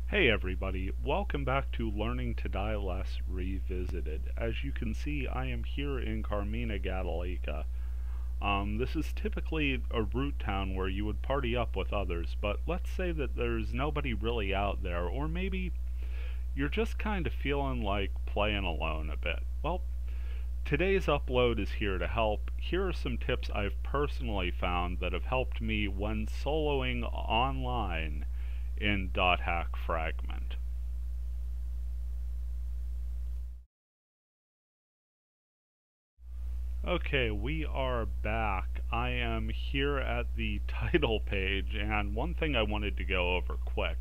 Hey everybody, welcome back to Learning to Die Less Revisited. As you can see, I am here in Carmina, Gadalica. This is typically a root town where you would party up with others, but let's say that there's nobody really out there, or maybe you're just kind of feeling like playing alone a bit. Well, today's upload is here to help. Here are some tips I've personally found that have helped me when soloing online in .hack fragment. Okay, we are back. I am here at the title page, and one thing I wanted to go over quick.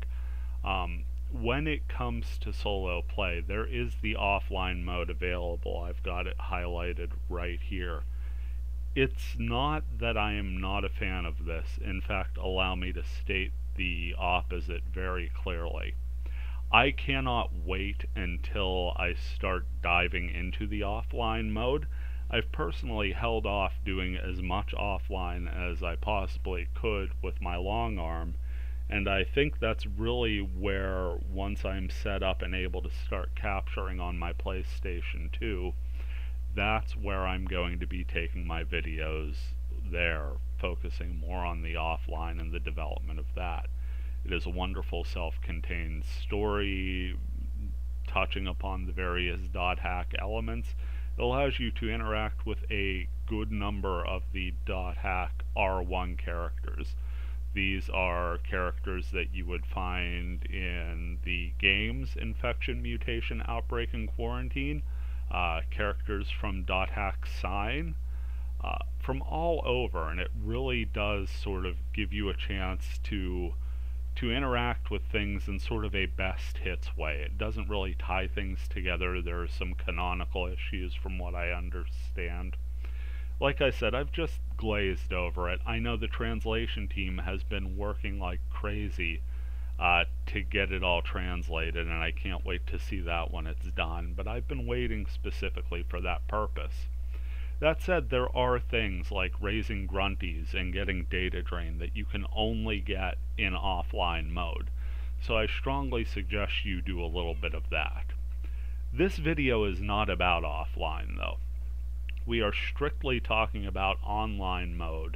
When it comes to solo play, there is the offline mode available. I've got it highlighted right here. It's not that I am not a fan of this. In fact, allow me to state the opposite very clearly. I cannot wait until I start diving into the offline mode. I've personally held off doing as much offline as I possibly could with my long arm, and I think that's really where, once I'm set up and able to start capturing on my PlayStation 2, that's where I'm going to be taking my videos there, focusing more on the offline and the development of that. It is a wonderful self-contained story touching upon the various .hack elements. It allows you to interact with a good number of the .hack R1 characters. These are characters that you would find in the games Infection, Mutation, Outbreak, and Quarantine, characters from .hack Sign, from all over, and it really does sort of give you a chance to interact with things in sort of a best hits way. It doesn't really tie things together. There are some canonical issues from what I understand. Like I said, I've just glazed over it. I know the translation team has been working like crazy to get it all translated, and I can't wait to see that when it's done, but I've been waiting specifically for that purpose. That said, there are things like raising grunties and getting data drain that you can only get in offline mode, so I strongly suggest you do a little bit of that. This video is not about offline though. We are strictly talking about online mode,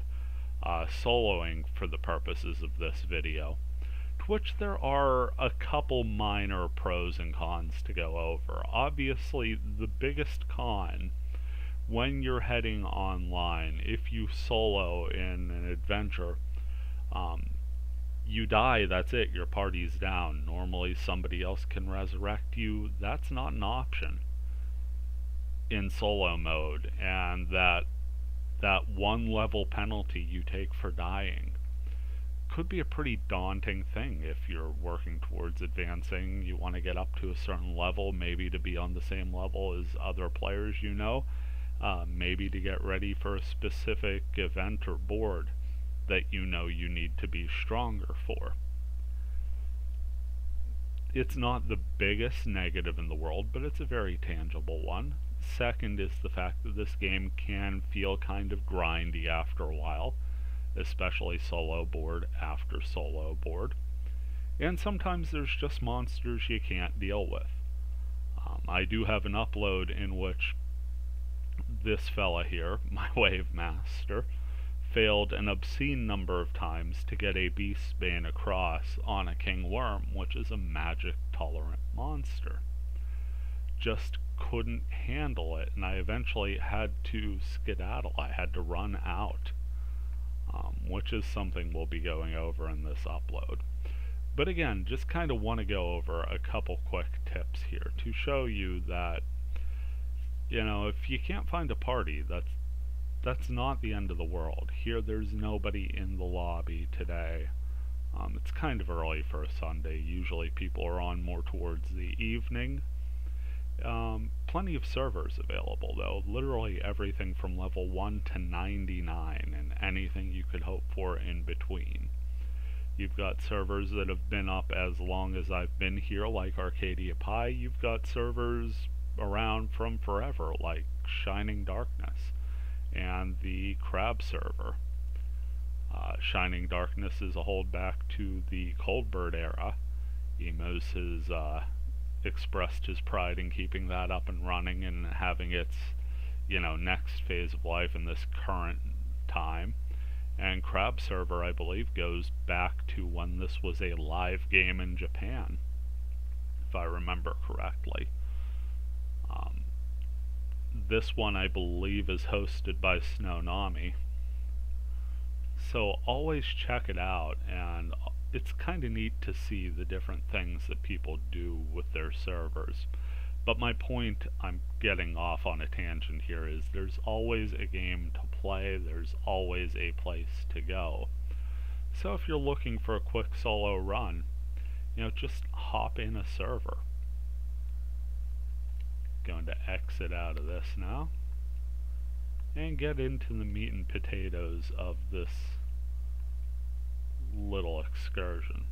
soloing for the purposes of this video, to which there are a couple minor pros and cons to go over. Obviously, the biggest con when you're heading online, if you solo in an adventure, you die, that's it, your party's down. Normally somebody else can resurrect you. That's not an option in solo mode, and that one level penalty you take for dying could be a pretty daunting thing if you're working towards advancing. You want to get up to a certain level, maybe to be on the same level as other players you know. Maybe to get ready for a specific event or board that you know you need to be stronger for. It's not the biggest negative in the world, but it's a very tangible one. Second is the fact that this game can feel kind of grindy after a while, especially solo board after solo board. And sometimes there's just monsters you can't deal with. I do have an upload in which this fella here, my wave master, failed an obscene number of times to get a Beastbane across on a King Worm, which is a magic tolerant monster. Just couldn't handle it, and I eventually had to skedaddle. I had to run out, which is something we'll be going over in this upload. But again, just kind of want to go over a couple quick tips here to show you that, you know, if you can't find a party, that's not the end of the world. Here there's nobody in the lobby today. It's kind of early for a Sunday. Usually people are on more towards the evening. Plenty of servers available though. Literally everything from level 1 to 99 and anything you could hope for in between. You've got servers that have been up as long as I've been here, like Arcadia Pi. You've got servers around from forever, like Shining Darkness and the Crab server. Shining Darkness is a holdback to the Coldbird era, Emos has expressed his pride in keeping that up and running and having its, next phase of life in this current time. And Crab Server, I believe, goes back to when this was a live game in Japan, if I remember correctly. This one, I believe, is hosted by Snownomi. So always check it out, and it's kind of neat to see the different things that people do with their servers. But my point, I'm getting off on a tangent here, is there's always a game to play, there's always a place to go. So if you're looking for a quick solo run, just hop in a server. Going to exit out of this now and get into the meat and potatoes of this little excursion.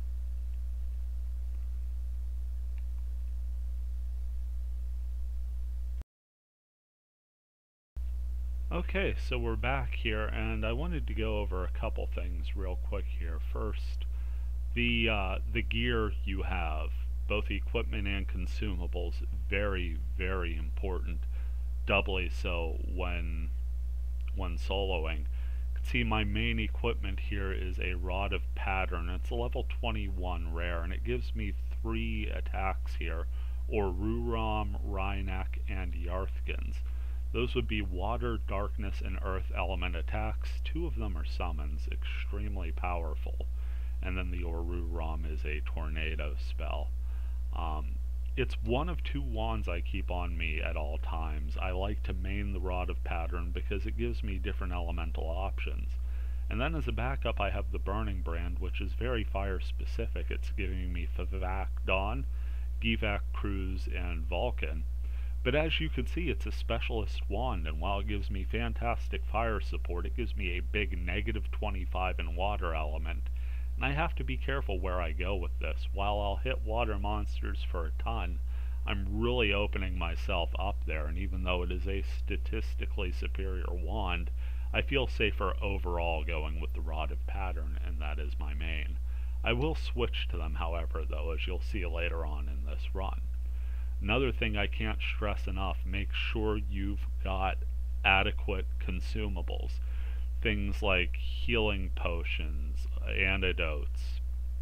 Okay, so we're back here, and I wanted to go over a couple things real quick here. First, the gear you have, both equipment and consumables, very, very important. Doubly so when soloing. You can see my main equipment here is a Rod of Pattern. It's a level 21 rare, and it gives me 3 attacks here, or Ruram, Rhynak, and Yarthkins. Those would be water, darkness, and earth element attacks. 2 of them are summons, extremely powerful. And then the Ruram is a tornado spell. It's one of 2 wands I keep on me at all times. I like to main the Rod of Pattern because it gives me different elemental options. And then as a backup I have the Burning Brand, which is very fire specific. It's giving me Vivak Dawn, Givak Cruz, and Vulcan. But as you can see, it's a specialist wand, and while it gives me fantastic fire support, it gives me a big negative 25 in water element. And I have to be careful where I go with this. While I'll hit water monsters for a ton, I'm really opening myself up there, and even though it is a statistically superior wand, I feel safer overall going with the Rod of Pattern, and that is my main. I will switch to them, however, though, as you'll see later on in this run. Another thing I can't stress enough, make sure you've got adequate consumables. Things like healing potions, antidotes,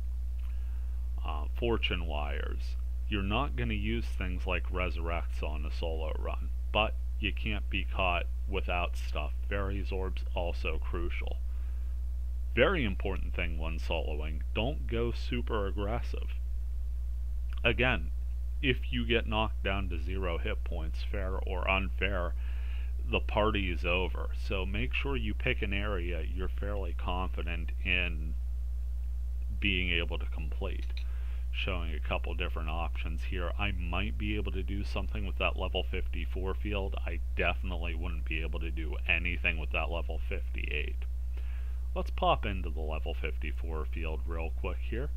fortune wires. You're not going to use things like resurrects on a solo run, but you can't be caught without stuff. Fairies orbs also crucial. Very important thing when soloing, don't go super aggressive. Again, if you get knocked down to 0 hit points, fair or unfair, the party is over. So make sure you pick an area you're fairly confident in being able to complete. Showing a couple different options here. I might be able to do something with that level 54 field. I definitely wouldn't be able to do anything with that level 58. Let's pop into the level 54 field real quick here.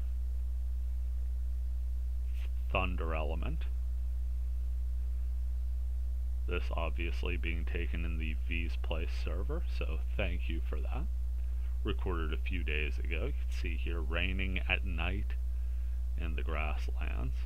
Thunder element. This obviously being taken in the V's Place server, so thank you for that. Recorded a few days ago. You can see here raining at night in the grasslands.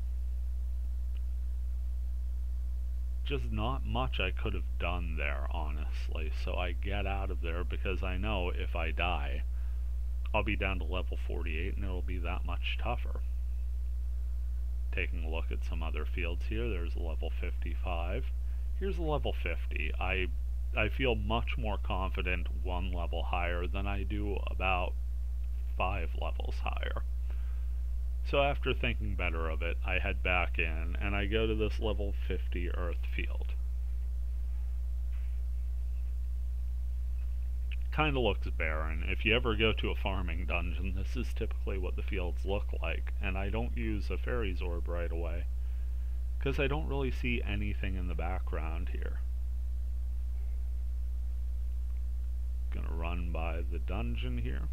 Just not much I could have done there, honestly, so I get out of there because I know if I die, I'll be down to level 48 and it'll be that much tougher. Taking a look at some other fields here, there's a level 55. Here's a level 50. I feel much more confident 1 level higher than I do about 5 levels higher. So after thinking better of it, I head back in and I go to this level 50 earth field. Kinda looks barren. If you ever go to a farming dungeon, this is typically what the fields look like, and I don't use a fairy's orb right away, because I don't really see anything in the background here. Gonna run by the dungeon here.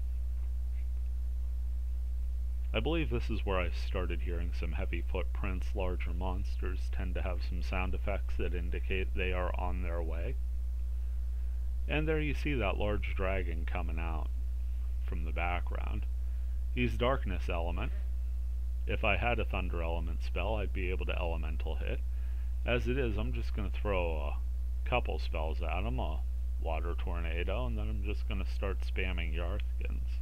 I believe this is where I started hearing some heavy footprints. Larger monsters tend to have some sound effects that indicate they are on their way. And there you see that large dragon coming out from the background. He's darkness element. If I had a Thunder Element spell, I'd be able to Elemental hit. As it is, I'm just going to throw a couple spells at him, a Water Tornado, and then I'm just going to start spamming Yarthkins.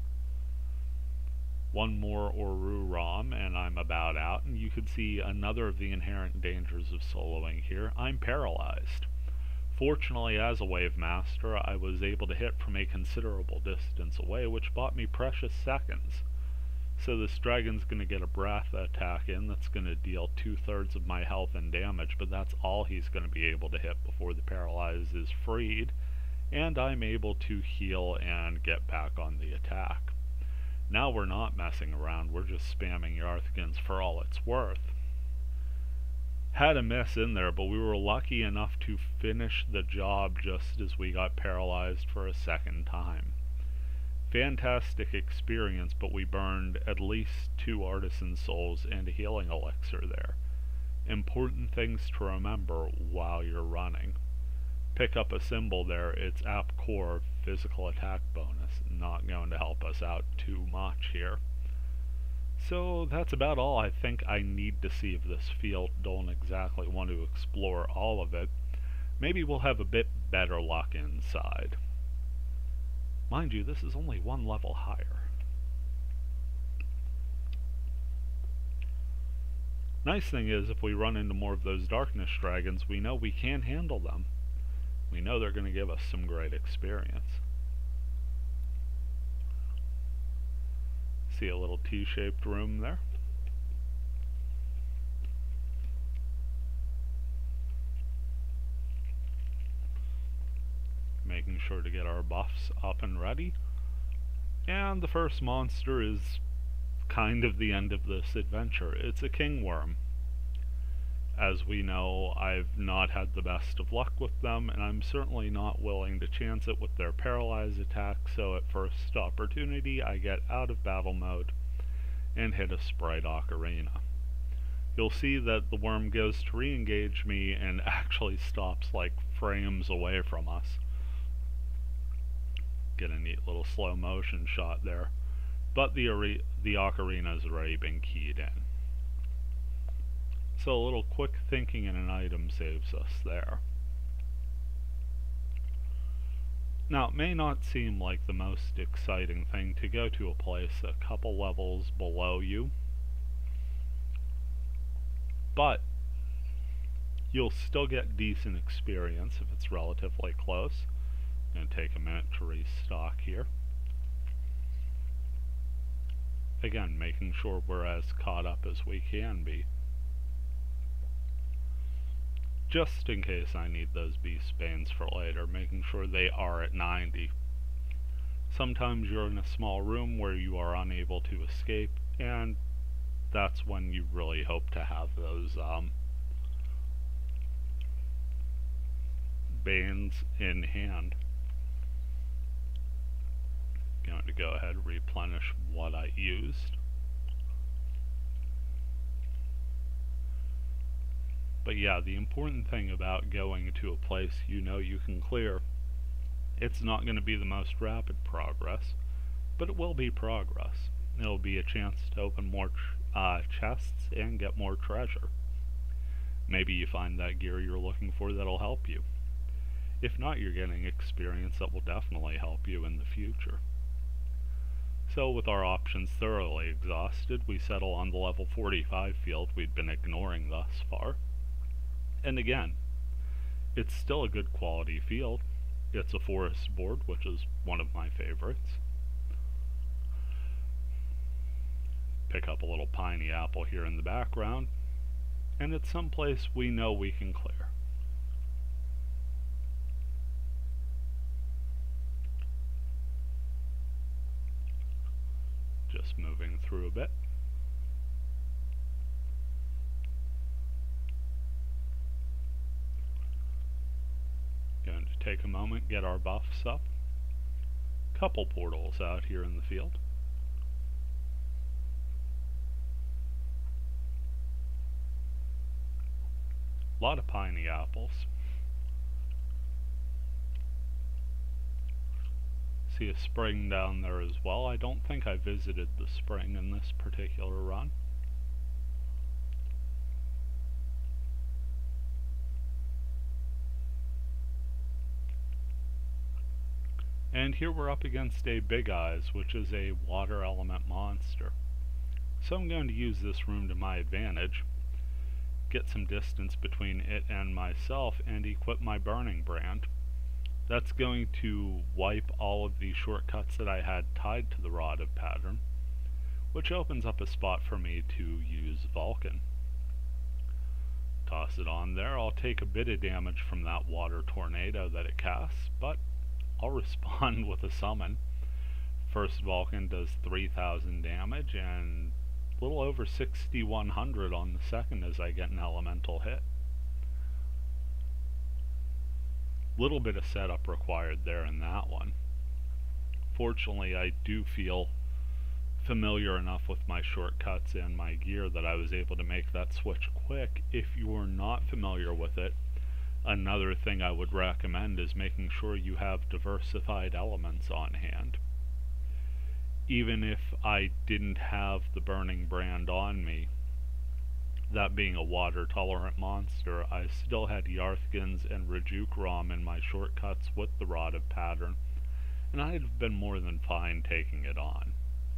One more Oru Ram, and I'm about out, and you could see another of the inherent dangers of soloing here. I'm paralyzed. Fortunately, as a Wave Master, I was able to hit from a considerable distance away, which bought me precious seconds. So this dragon's going to get a breath attack in that's going to deal 2/3 of my health and damage, but that's all he's going to be able to hit before the paralyze is freed, and I'm able to heal and get back on the attack. Now we're not messing around, we're just spamming Yarthkins for all it's worth. Had a miss in there, but we were lucky enough to finish the job just as we got paralyzed for a second time. Fantastic experience, but we burned at least 2 Artisan Souls and a healing elixir there. Important things to remember while you're running. Pick up a symbol there, it's App Core physical attack bonus, not going to help us out too much here. So that's about all I think I need to see of this field. Don't exactly want to explore all of it. Maybe we'll have a bit better luck inside. Mind you, this is only 1 level higher. Nice thing is, if we run into more of those darkness dragons, we know we can handle them. We know they're going to give us some great experience. See a little T-shaped room there. Making sure to get our buffs up and ready. And the first monster is kind of the end of this adventure. It's a king worm. As we know, I've not had the best of luck with them, and I'm certainly not willing to chance it with their paralyze attack, so at first opportunity I get out of battle mode and hit a Sprite Ocarina. You'll see that the worm goes to re-engage me and actually stops like frames away from us. Get a neat little slow motion shot there, but the Ocarina has already been keyed in. So a little quick thinking in an item saves us there. Now, it may not seem like the most exciting thing to go to a place a couple levels below you, but you'll still get decent experience if it's relatively close. I'm going to take a minute to restock here. Again, making sure we're as caught up as we can be. Just in case I need those beast banes for later, making sure they are at 90. Sometimes you're in a small room where you are unable to escape, and that's when you really hope to have those banes in hand. Going to go ahead and replenish what I used. But yeah, the important thing about going to a place you know you can clear, it's not going to be the most rapid progress, but it will be progress. It'll be a chance to open more chests and get more treasure. Maybe you find that gear you're looking for that'll help you. If not, you're getting experience that will definitely help you in the future. So with our options thoroughly exhausted, we settle on the level 45 field we'd been ignoring thus far. And again, it's still a good quality field. It's a forest board, which is one of my favorites. Pick up a little piney apple here in the background, and it's someplace we know we can clear. Just moving through a bit. Going to take a moment, get our buffs up. Couple portals out here in the field. A lot of piney apples. See a spring down there as well. I don't think I visited the spring in this particular run. And here we're up against a Big Eyes, which is a water element monster. So I'm going to use this room to my advantage, get some distance between it and myself, and equip my Burning Brand. That's going to wipe all of the shortcuts that I had tied to the Rod of Pattern, which opens up a spot for me to use Vulcan. Toss it on there. I'll take a bit of damage from that water tornado that it casts, but I'll respond with a summon. First Vulcan does 3,000 damage, and a little over 6,100 on the second as I get an elemental hit. Little bit of setup required there in that one. Fortunately, I do feel familiar enough with my shortcuts and my gear that I was able to make that switch quick. If you're not familiar with it, another thing I would recommend is making sure you have diversified elements on hand. Even if I didn't have the Burning Brand on me, that being a water-tolerant monster, I still had Yarthgans and Rejuke in my shortcuts with the Rod of Pattern, and I'd have been more than fine taking it on.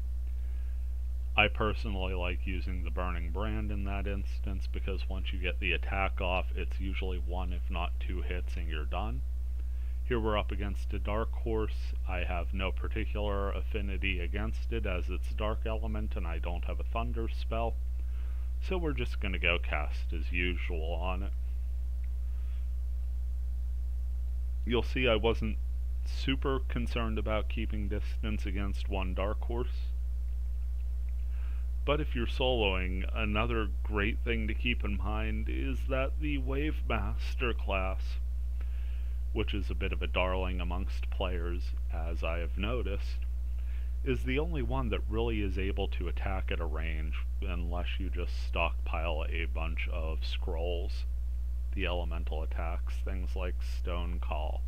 I personally like using the Burning Brand in that instance because once you get the attack off, it's usually 1 if not 2 hits and you're done. Here we're up against a Dark Horse. I have no particular affinity against it as it's Dark Element and I don't have a Thunder spell. So we're just going to go cast as usual on it. You'll see I wasn't super concerned about keeping distance against one Dark Horse. But if you're soloing, another great thing to keep in mind is that the Wave Master class, which is a bit of a darling amongst players, as I have noticed, is the only one that really is able to attack at a range unless you just stockpile a bunch of scrolls. The elemental attacks, things like Stone Call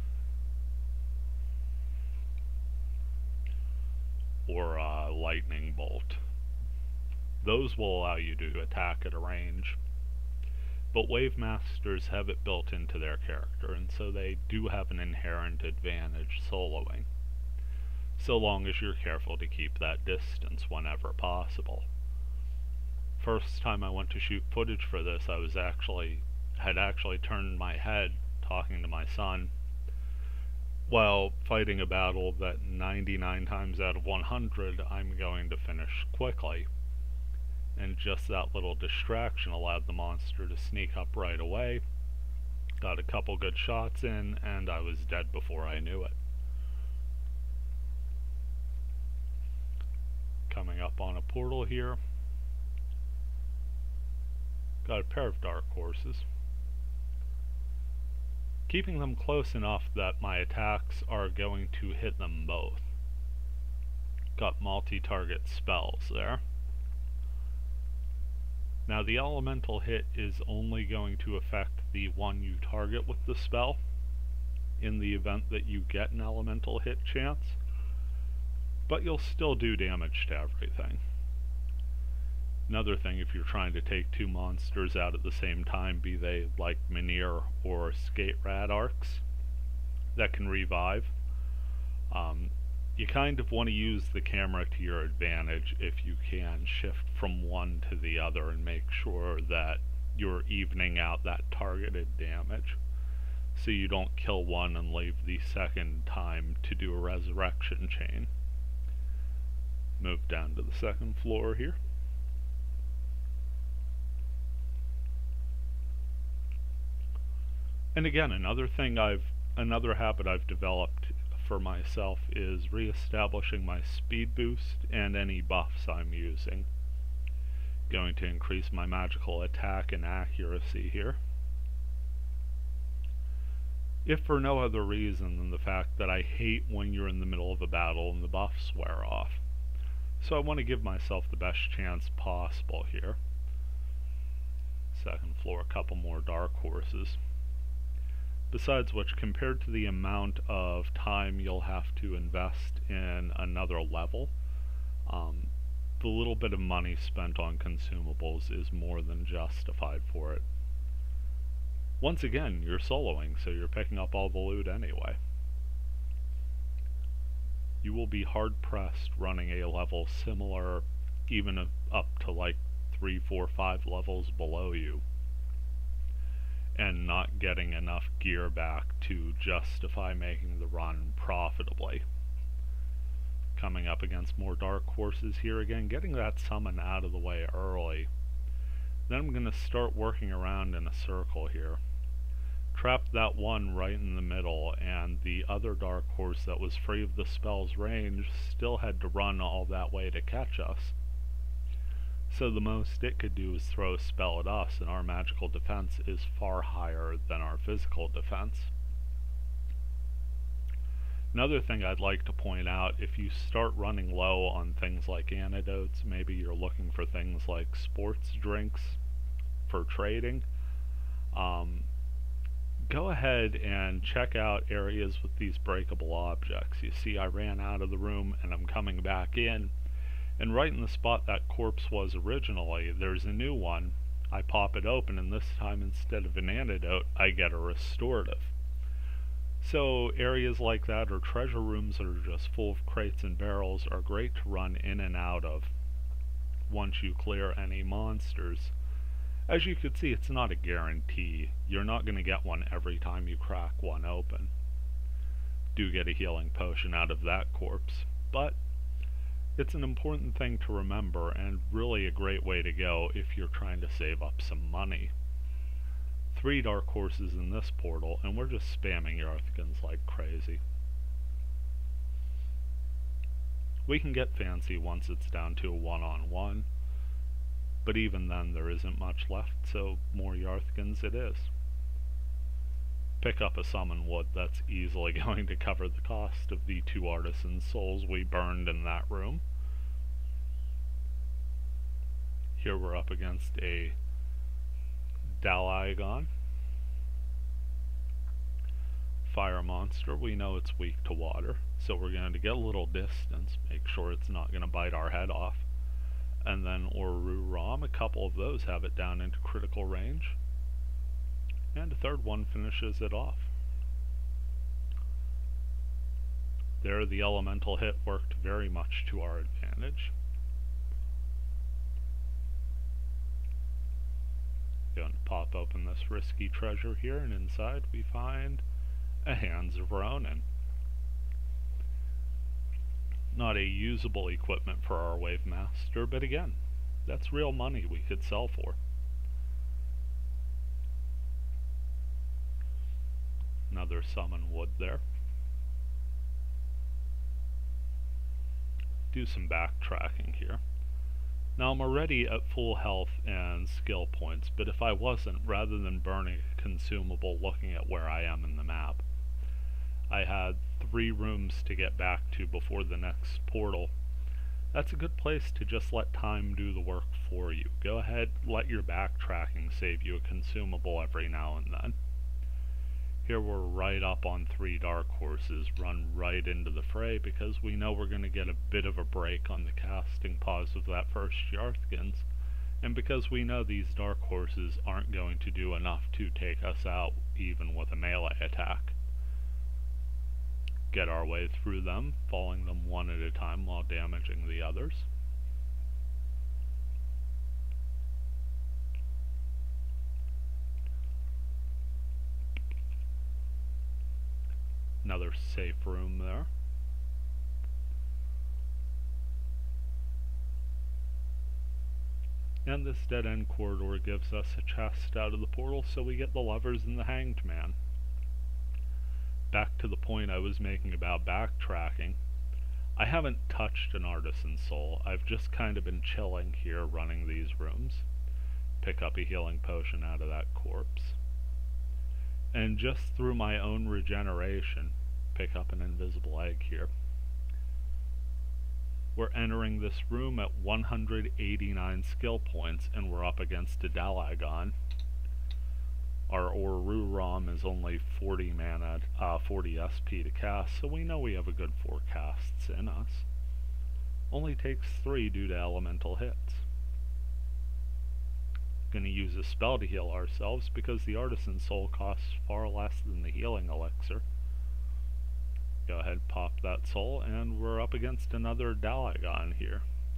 or Lightning Bolt. Those will allow you to attack at a range. But Wave Masters have it built into their character, and so they do have an inherent advantage soloing, so long as you're careful to keep that distance whenever possible. First time I went to shoot footage for this, I had actually turned my head talking to my son while fighting a battle that 99 times out of 100 I'm going to finish quickly. And just that little distraction allowed the monster to sneak up right away. Got a couple good shots in, and I was dead before I knew it. Coming up on a portal here. Got a pair of Dark Horses. Keeping them close enough that my attacks are going to hit them both. Got multi-target spells there. Now the elemental hit is only going to affect the one you target with the spell in the event that you get an elemental hit chance, but you'll still do damage to everything. Another thing, if you're trying to take two monsters out at the same time, be they like Minier or Skate Rat Arcs that can revive, you kind of want to use the camera to your advantage if you can shift from one to the other and make sure that you're evening out that targeted damage so you don't kill one and leave the second time to do a resurrection chain. Move down to the second floor here. And again, another habit I've developed for myself is re-establishing my speed boost and any buffs I'm using. Going to increase my magical attack and accuracy here, if for no other reason than the fact that I hate when you're in the middle of a battle and the buffs wear off. So I want to give myself the best chance possible here. Second floor, a couple more Dark Horses. Besides which, compared to the amount of time you'll have to invest in another level, the little bit of money spent on consumables is more than justified for it. Once again, you're soloing, so you're picking up all the loot anyway. you will be hard pressed running a level similar, even up to like 3, 4, 5 levels below you, and not getting enough gear back to justify making the run profitably. Coming up against more dark horses here again, getting that summon out of the way early. Then I'm going to start working around in a circle here. Trapped that one right in the middle, and the other dark horse that was free of the spell's range still had to run all that way to catch us. So the most it could do is throw a spell at us, and our magical defense is far higher than our physical defense. Another thing I'd like to point out, if you start running low on things like antidotes, maybe you're looking for things like sports drinks for trading, go ahead and check out areas with these breakable objects. You see I ran out of the room and I'm coming back in, and right in the spot that corpse was originally, there's a new one. I pop it open, and this time instead of an antidote, I get a restorative. So areas like that, or treasure rooms that are just full of crates and barrels, are great to run in and out of once you clear any monsters. As you can see, it's not a guarantee. You're not going to get one every time you crack one open. Do get a healing potion out of that corpse, but it's an important thing to remember, and really a great way to go if you're trying to save up some money. 3 dark horses in this portal, and we're just spamming Yarthkins like crazy. We can get fancy once it's down to a one-on-one, but even then there isn't much left, so more Yarthkins it is. Pick up a summon wood, that's easily going to cover the cost of the 2 artisan souls we burned in that room. Here we're up against a Dalagon. Fire monster, we know it's weak to water, so we're going to get a little distance, make sure it's not going to bite our head off. And then Oru Ram, a couple of those have it down into critical range. And a third one finishes it off. There, the elemental hit worked very much to our advantage. Going to pop open this risky treasure here, and inside we find a Hands of Ronin. Not a usable equipment for our Wave Master, but again, that's real money we could sell for. Another summon wood there. Do some backtracking here. Now I'm already at full health and skill points, but if I wasn't, rather than burning a consumable looking at where I am in the map, I had 3 rooms to get back to before the next portal. That's a good place to just let time do the work for you. Go ahead, let your backtracking save you a consumable every now and then. Here we're right up on 3 dark horses, run right into the fray because we know we're going to get a bit of a break on the casting pause of that first Yarthkins, and because we know these dark horses aren't going to do enough to take us out even with a melee attack. Get our way through them, falling them one at a time while damaging the others. Another safe room there. And this dead-end corridor gives us a chest out of the portal, so we get the Lovers and the Hanged Man. Back to the point I was making about backtracking. I haven't touched an Artisan Soul. I've just kind of been chilling here running these rooms. Pick up a healing potion out of that corpse. And just through my own regeneration, pick up an invisible egg here. We're entering this room at 189 skill points, and we're up against a Dalagon. Our Oru Ram is only 40 mana, 40 SP to cast, so we know we have a good 4 casts in us. Only takes 3 due to elemental hits. Gonna use a spell to heal ourselves because the Artisan Soul costs far less than the healing elixir. Go ahead, pop that soul, and we're up against another Dalagon here.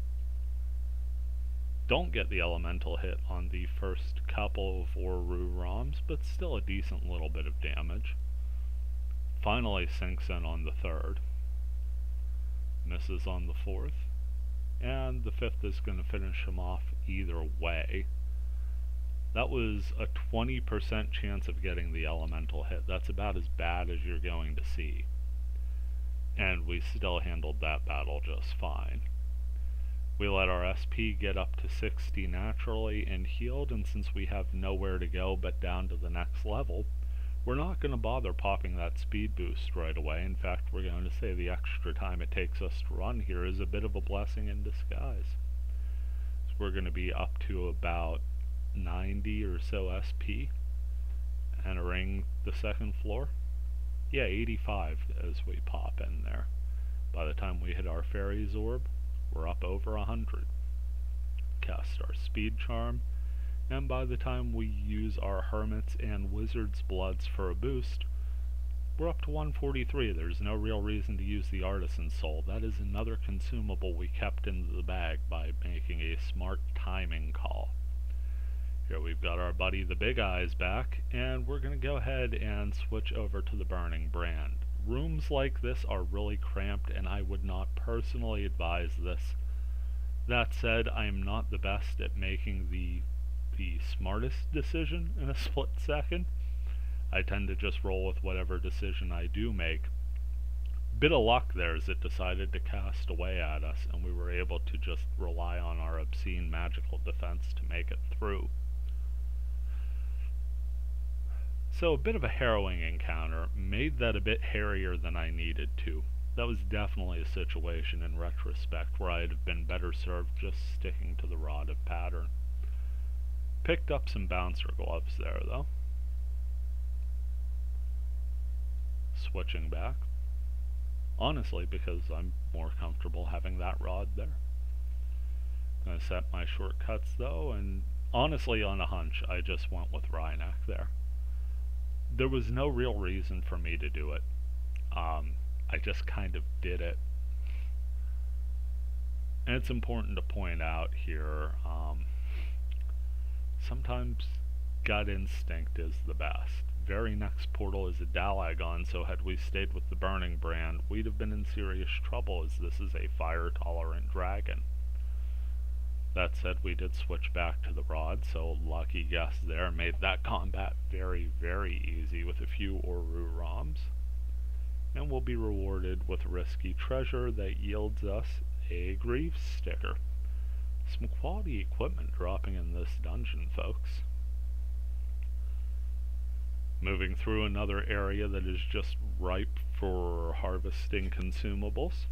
Don't get the elemental hit on the first couple of Oru ROMs, but still a decent little bit of damage. Finally sinks in on the third. Misses on the fourth. And the fifth is going to finish him off either way. That was a 20% chance of getting the elemental hit. That's about as bad as you're going to see. And we still handled that battle just fine. We let our SP get up to 60 naturally and healed, and since we have nowhere to go but down to the next level, we're not going to bother popping that speed boost right away. In fact, we're going to say the extra time it takes us to run here is a bit of a blessing in disguise. So we're going to be up to about 90 or so SP, entering the second floor. Yeah, 85 as we pop in there. By the time we hit our fairy's orb, we're up over 100. Cast our speed charm, and by the time we use our hermits and wizard's bloods for a boost, we're up to 143. There's no real reason to use the artisan soul. That is another consumable we kept into the bag by making a smart timing call. Here we've got our buddy the Big Eyes back, and we're going to go ahead and switch over to the Burning Brand. Rooms like this are really cramped, and I would not personally advise this. That said, I am not the best at making the smartest decision in a split second. I tend to just roll with whatever decision I do make. Bit of luck there as it decided to cast away at us, and we were able to just rely on our obscene magical defense to make it through. So a bit of a harrowing encounter, made that a bit hairier than I needed to. That was definitely a situation in retrospect where I'd have been better served just sticking to the rod of pattern. Picked up some bouncer gloves there though. Switching back. Honestly, because I'm more comfortable having that rod there. Gonna set my shortcuts though, and honestly on a hunch I just went with Rhynak there. There was no real reason for me to do it. I just kind of did it. And it's important to point out here, sometimes gut instinct is the best. Very next portal is a Dalagon, so had we stayed with the Burning Brand, we'd have been in serious trouble as this is a fire-tolerant dragon. That said, we did switch back to the rod, so lucky guess there made that combat very, very easy with a few Oru ROMs. And we'll be rewarded with risky treasure that yields us a Greaves sticker. Some quality equipment dropping in this dungeon, folks. Moving through another area that is just ripe for harvesting consumables.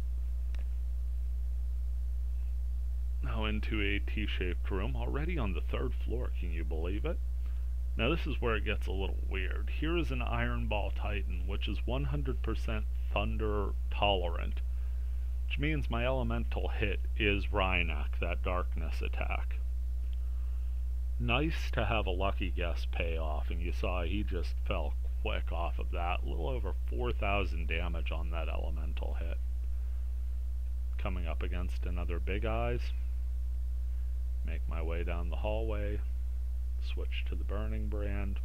Now into a T-shaped room, already on the third floor, can you believe it? Now this is where it gets a little weird. Here is an Iron Ball Titan, which is 100% thunder tolerant, which means my elemental hit is Rhynak, that darkness attack. Nice to have a lucky guess pay off, and you saw he just fell quick off of that. A little over 4,000 damage on that elemental hit. Coming up against another Big Eyes. Make my way down the hallway, switch to the Burning Brand,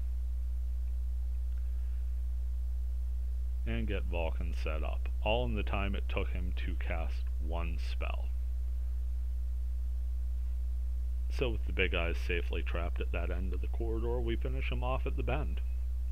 and get Vulcan set up, all in the time it took him to cast one spell. So with the Big Eyes safely trapped at that end of the corridor, we finish him off at the bend.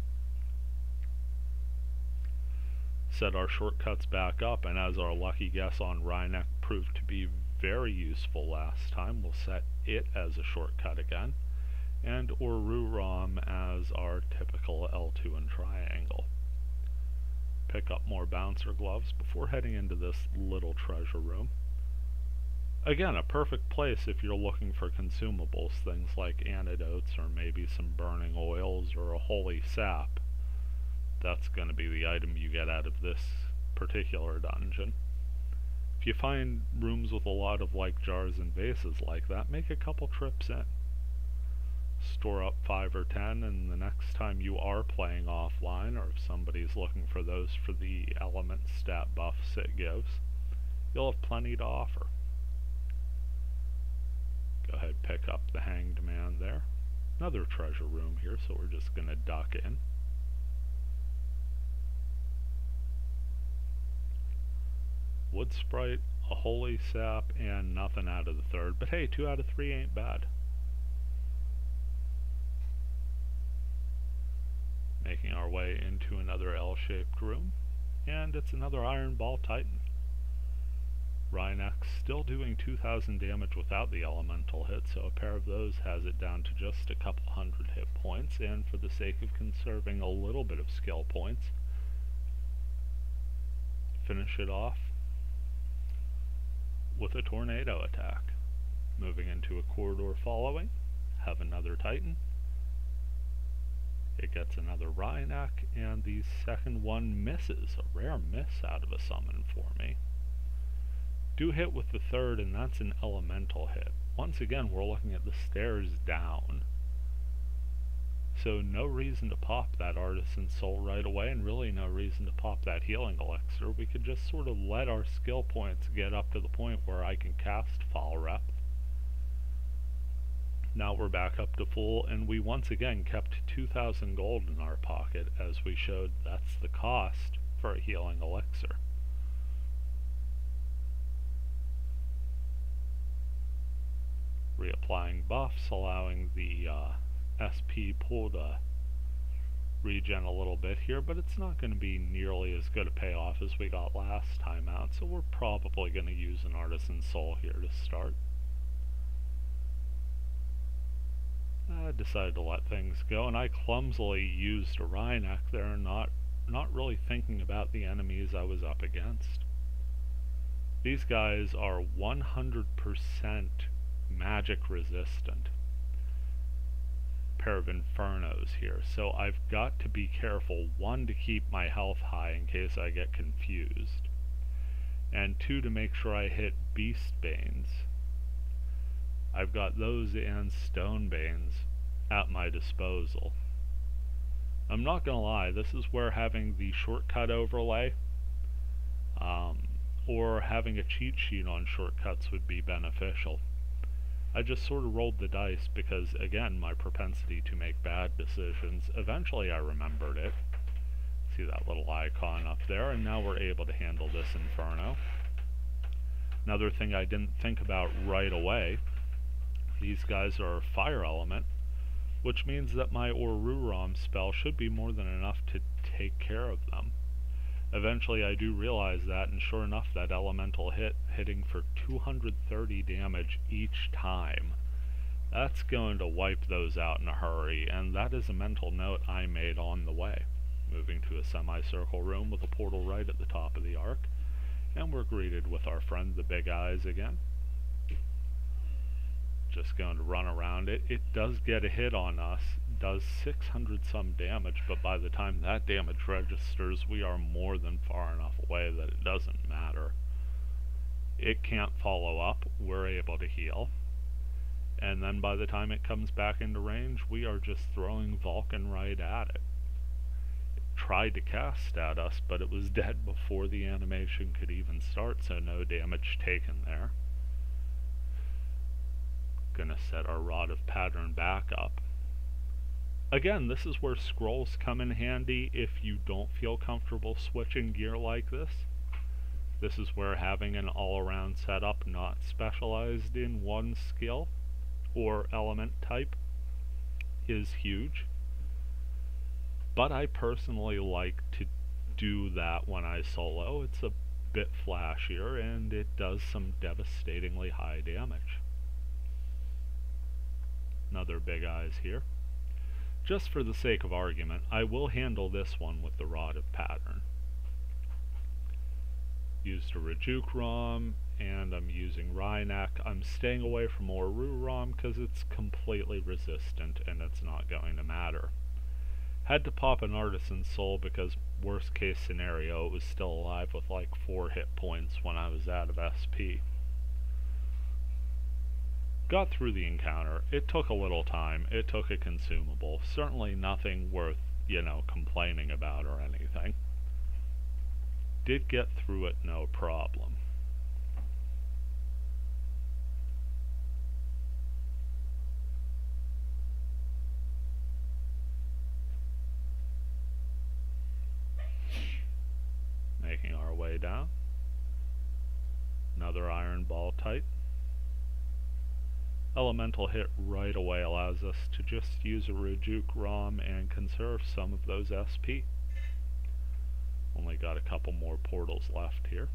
Set our shortcuts back up, and as our lucky guess on Rhynak proved to be very useful last time, we'll set it as a shortcut again, and Oru ROM as our typical L2 and triangle. Pick up more bouncer gloves before heading into this little treasure room. Again, a perfect place if you're looking for consumables, things like antidotes or maybe some burning oils or a holy sap. That's going to be the item you get out of this particular dungeon. If you find rooms with a lot of like jars and vases like that, make a couple trips in. store up 5 or 10, and the next time you are playing offline, or if somebody's looking for those for the element stat buffs it gives, you'll have plenty to offer. Go ahead, pick up the Hanged Man there. Another treasure room here, so we're just going to duck in. Wood Sprite, a Holy Sap, and nothing out of the third, but hey, 2 out of 3 ain't bad. Making our way into another L-shaped room, and it's another Iron Ball Titan. Rhinox still doing 2,000 damage without the elemental hit, so a pair of those has it down to just a couple hundred hit points, and for the sake of conserving a little bit of skill points, finish it off with a tornado attack. Moving into a corridor following, have another Titan. It gets another Rhinox, and the second one misses. A rare miss out of a summon for me. Do hit with the third, and that's an elemental hit. Once again, we're looking at the stairs down. So no reason to pop that Artisan Soul right away, and really no reason to pop that Healing Elixir. We could just sort of let our skill points get up to the point where I can cast Fall Rep. Now we're back up to full, and we once again kept 2,000 gold in our pocket, as we showed that's the cost for a Healing Elixir. Reapplying buffs, allowing the SP pool to regen a little bit here, but it's not going to be nearly as good a payoff as we got last time out, so we're probably going to use an Artisan Soul here to start. I decided to let things go, and I clumsily used a Rhinox there, not really thinking about the enemies I was up against. These guys are 100% magic resistant. Pair of Infernos here, so I've got to be careful, 1, to keep my health high in case I get confused, and 2, to make sure I hit Beast Banes. I've got those and Stone Banes at my disposal. I'm not gonna lie, this is where having the shortcut overlay or having a cheat sheet on shortcuts would be beneficial. I just sort of rolled the dice because, again, my propensity to make bad decisions, eventually I remembered it. See that little icon up there, and now we're able to handle this Inferno. Another thing I didn't think about right away, these guys are fire element, which means that my Oruram spell should be more than enough to take care of them. Eventually I do realize that, and sure enough, that elemental hitting for 230 damage each time. That's going to wipe those out in a hurry, and that is a mental note I made on the way. Moving to a semicircle room with a portal right at the top of the arc, and we're greeted with our friend the Big Eyes again. Just going to run around it. It does get a hit on us, does 600 some damage, but by the time that damage registers, we are more than far enough away that it doesn't matter. It can't follow up, we're able to heal, and then by the time it comes back into range, we are just throwing Vulcan right at it. It tried to cast at us, but it was dead before the animation could even start, so no damage taken there. Gonna set our Rod of Pattern back up. Again, this is where scrolls come in handy if you don't feel comfortable switching gear like this. This is where having an all-around setup not specialized in one skill or element type is huge. But I personally like to do that when I solo. It's a bit flashier and it does some devastatingly high damage. Another Big Eyes here. Just for the sake of argument, I will handle this one with the Rod of Pattern. Used a Rejuke ROM, and I'm using Rhinox. I'm staying away from Oru ROM because it's completely resistant and it's not going to matter. Had to pop an Artisan Soul because worst case scenario, it was still alive with like 4 hit points when I was out of SP. Got through the encounter. It took a little time. It took a consumable. Certainly nothing worth, complaining about or anything. Did get through it no problem. Making our way down. Another iron ball tight. Elemental hit right away allows us to just use a rejuke ROM and conserve some of those SP. Only got a couple more portals left here.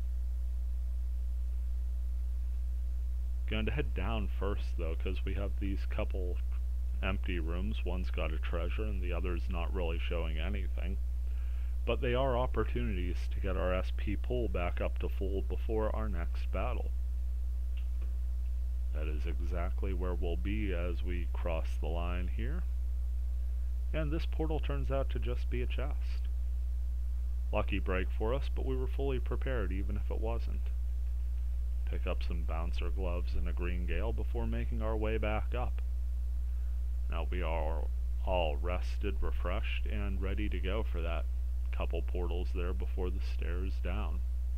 Going to head down first though, because we have these couple empty rooms. One's got a treasure and the other's not really showing anything. But they are opportunities to get our SP pull back up to full before our next battle. That is exactly where we'll be as we cross the line here. And this portal turns out to just be a chest. Lucky break for us, but we were fully prepared even if it wasn't. Pick up some bouncer gloves and a green gale before making our way back up. Now we are all rested, refreshed, and ready to go for that couple portals there before the stairs down.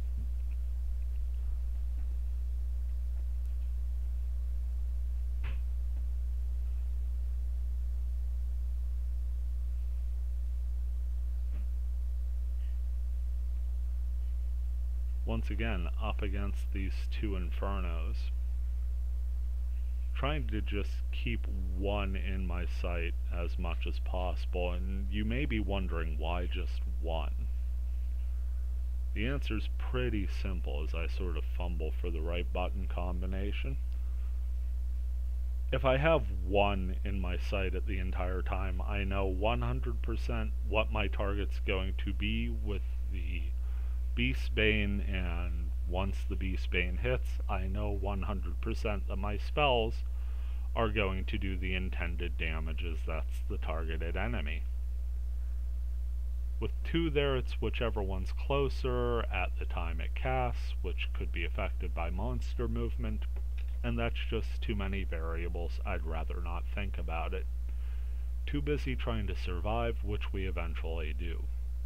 Once again, up against these two infernos. Trying to just keep one in my sight as much as possible, and you may be wondering why just one. The answer is pretty simple as I sort of fumble for the right button combination. If I have one in my sight at the entire time, I know 100% what my target's going to be with the Beastbane, and once the Beastbane hits, I know 100% that my spells are going to do the intended damage as that's the targeted enemy. With two there, it's whichever one's closer at the time it casts, which could be affected by monster movement, and that's just too many variables. I'd rather not think about it. Too busy trying to survive, which we eventually do.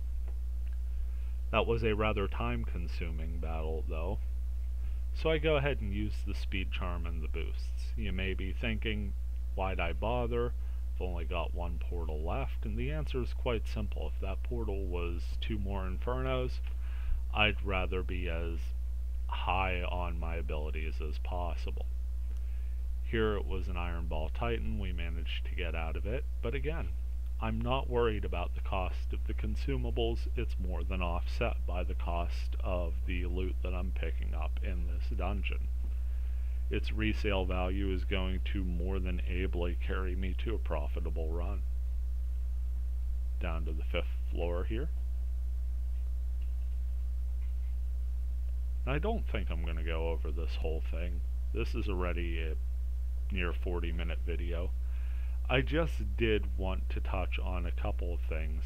That was a rather time-consuming battle, though, so I go ahead and use the speed charm and the boosts. You may be thinking, why'd I bother? I've only got one portal left, and the answer is quite simple. If that portal was two more infernos, I'd rather be as high on my abilities as possible. Here it was an Iron Ball Titan. We managed to get out of it, but again, I'm not worried about the cost of the consumables. It's more than offset by the cost of the loot that I'm picking up in this dungeon. Its resale value is going to more than ably carry me to a profitable run. Down to the 5th floor here. I don't think I'm going to go over this whole thing. This is already a near 40-minute video. I just did want to touch on a couple of things,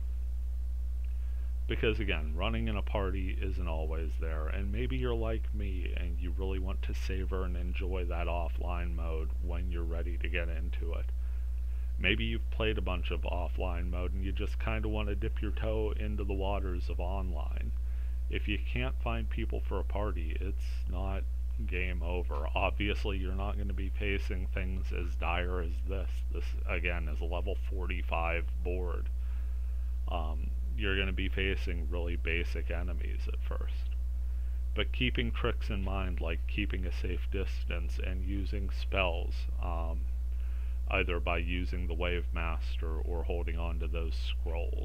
because again, running in a party isn't always there, and maybe you're like me and you really want to savor and enjoy that offline mode when you're ready to get into it. Maybe you've played a bunch of offline mode and you just kind of want to dip your toe into the waters of online. If you can't find people for a party, it's not game over. Obviously, you're not going to be facing things as dire as this. This, again, is a level 45 board. You're going to be facing really basic enemies at first. But keeping tricks in mind, like keeping a safe distance and using spells, either by using the Wave Master or holding on to those scrolls.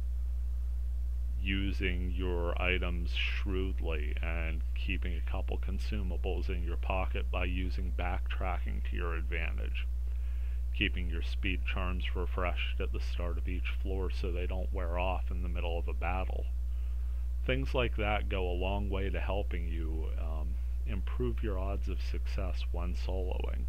Using your items shrewdly and keeping a couple consumables in your pocket by using backtracking to your advantage. Keeping your speed charms refreshed at the start of each floor so they don't wear off in the middle of a battle. Things like that go a long way to helping you improve your odds of success when soloing,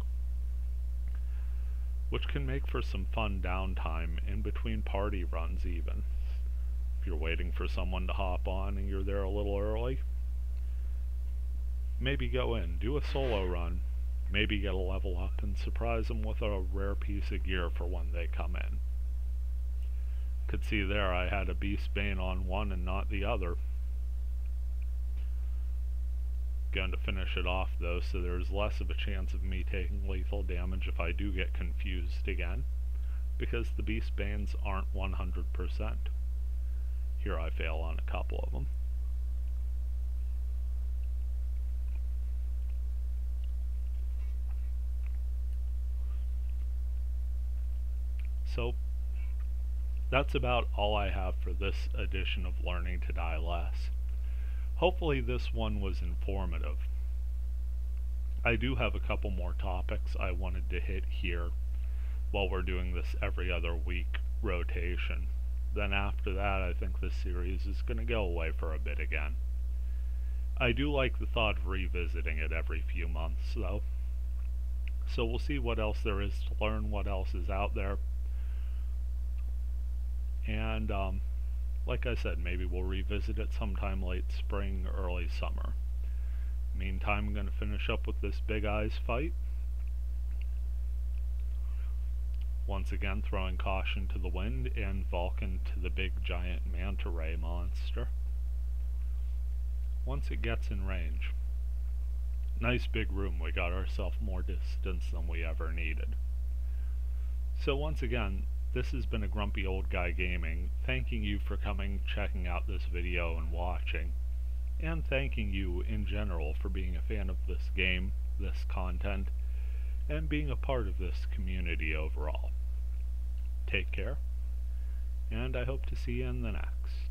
which can make for some fun downtime in between party runs even. If you're waiting for someone to hop on and you're there a little early, maybe go in, do a solo run, maybe get a level up and surprise them with a rare piece of gear for when they come in. Could see there I had a Beastbane on one and not the other. Going to finish it off though, so there's less of a chance of me taking lethal damage if I do get confused again, because the Beastbanes aren't 100%. Here I fail on a couple of them. So that's about all I have for this edition of Learning to Die Less. Hopefully this one was informative. I do have a couple more topics I wanted to hit here while we're doing this every other week rotation. Then after that, I think this series is going to go away for a bit again. I do like the thought of revisiting it every few months though. So we'll see what else there is to learn, what else is out there. And like I said, maybe we'll revisit it sometime late spring, early summer. Meantime, I'm going to finish up with this Big Eyes fight. Once again, throwing caution to the wind and Vulcan to the big giant manta ray monster. Once it gets in range. Nice big room, we got ourselves more distance than we ever needed. So once again, this has been a Grumpy Old Guy Gaming, thanking you for coming, checking out this video and watching, and thanking you in general for being a fan of this game, this content, and being a part of this community overall. Take care, and I hope to see you in the next.